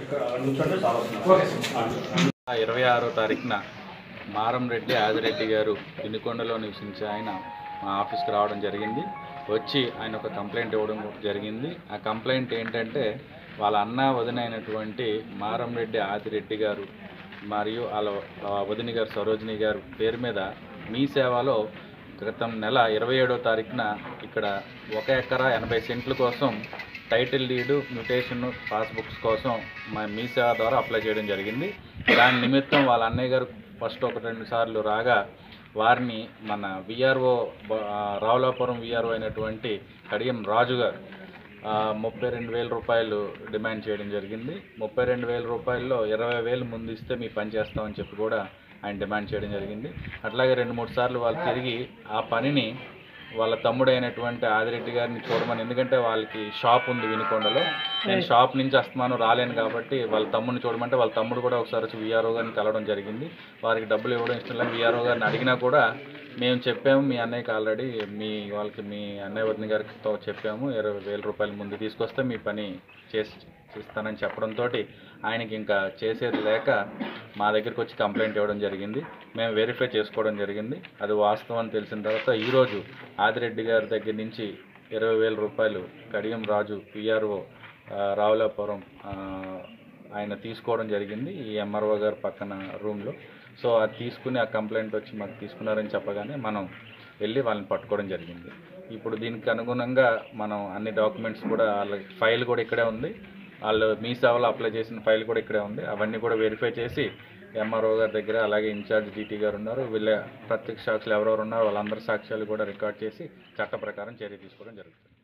26వ తారీఖున మారంరెడ్డి ఆదిరెడ్డి గారు తినుకొండలో నివసించే ఆయన మా ఆఫీస్కి రావడం జరిగింది. వచ్చి ఆయన ఒక కంప్లైంట్ ఇవ్వడం జరిగింది. ఆ కంప్లైంట్ ఏంటంటే వాళ్ళ అన్న వదిన అయినటువంటి మారంరెడ్డి ఆదిరెడ్డి గారు మరియు వాళ్ళ వదిన గారు సరోజిని గారు పేరు మీద మీ సేవలో క్రితం నెల 27వ తారీఖున ఇక్కడ 1 ఎకరా 80 సెంట్ల కోసం టైటిల్ డీడ్ మ్యూటేషన్ పాస్బుక్స్ కోసం మీ సేవ ద్వారా అప్లై చేయడం జరిగింది. దాని నిమిత్తం వాళ్ళ అన్నయ్య గారు ఫస్ట్ 1-2 సార్లు రాగా వారిని మన విఆర్ఓ రావులాపురం విఆర్ఓ అయినటువంటి కడియం రాజు గారు 32,000 రూపాయలు డిమాండ్ చేయడం జరిగింది. 32,000 రూపాయల్లో 20,000 ముందు ఇస్తే మీ పని చేస్తామని చెప్పి కూడా ఆయన డిమాండ్ చేయడం జరిగింది. అట్లాగే 2-3 సార్లు వాళ్ళు తిరిగి ఆ పనిని వాళ్ళ తమ్ముడైనటువంటి ఆదిరెడ్డి గారిని చూడమని, ఎందుకంటే వాళ్ళకి షాప్ ఉంది వినుకొండలో, నేను షాప్ నుంచి వస్తున్నాను రాలేను కాబట్టి వాళ్ళ తమ్ముడిని చూడమంటే వాళ్ళ తమ్ముడు కూడా ఒకసారి వచ్చి విఆర్ఓ గారిని కలవడం జరిగింది. వారికి డబ్బులు ఇవ్వడం ఇష్టం లేదు. విఆర్ఓ గారిని అడిగినా కూడా మేము చెప్పాము మీ అన్నయ్యకి ఆల్రెడీ మీ అన్నయ్య వదిన గారితో చెప్పాము 20,000 రూపాయలు ముందు తీసుకొస్తే మీ పని చేస్తానని చెప్పడంతో ఆయనకి ఇంకా చేసేది లేక మా దగ్గరికి వచ్చి కంప్లైంట్ ఇవ్వడం జరిగింది. మేము వెరిఫై చేసుకోవడం జరిగింది. అది వాస్తవం అని తెలిసిన తర్వాత ఈరోజు ఆదిరెడ్డి గారి దగ్గర నుంచి 20,000 రూపాయలు కడియం రాజు పిఆర్ఓ రావులాపురం ఆయన తీసుకోవడం జరిగింది ఈ ఎంఆర్ఓ గారు పక్కన రూమ్లో. సో అది తీసుకుని ఆ కంప్లైంట్ వచ్చి మాకు తీసుకున్నారని చెప్పగానే మనం వెళ్ళి వాళ్ళని పట్టుకోవడం జరిగింది. ఇప్పుడు దీనికి అనుగుణంగా మనం అన్ని డాక్యుమెంట్స్ కూడా వాళ్ళ ఫైల్ కూడా ఇక్కడే ఉంది, వాళ్ళు మీ సేవలో అప్లై చేసిన ఫైల్ కూడా ఇక్కడే ఉంది. అవన్నీ కూడా వెరిఫై చేసి ఎంఆర్ఓ గారి దగ్గర అలాగే ఇన్ఛార్జ్ జీటీ గారు ఉన్నారు, వీళ్ళ ప్రత్యక్ష సాక్షులు ఎవరెవరు ఉన్నారో వాళ్ళందరి సాక్ష్యాలు కూడా రికార్డ్ చేసి చట్ట ప్రకారం చర్య తీసుకోవడం జరుగుతుంది.